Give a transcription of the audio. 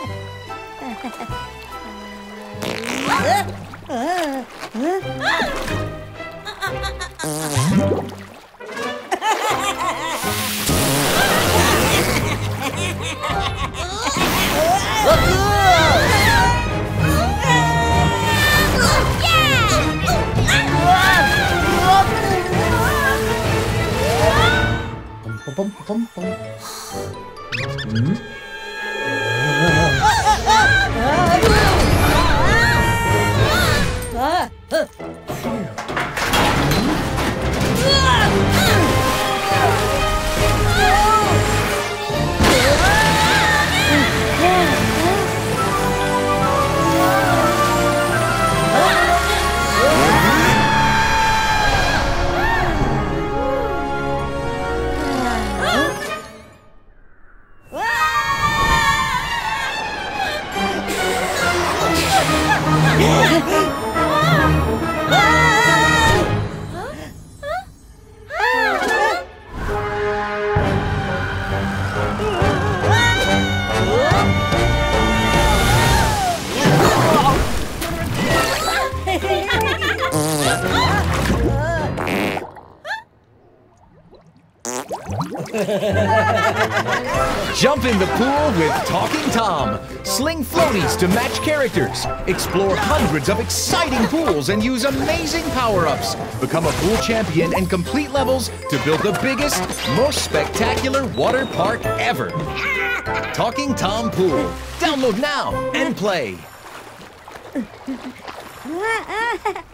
Jump in the pool with Talking Tom. Sling floaties to match characters. Explore hundreds of exciting pools and use amazing power-ups. Become a pool champion and complete levels to build the biggest, most spectacular water park ever. Talking Tom Pool. Download now and play.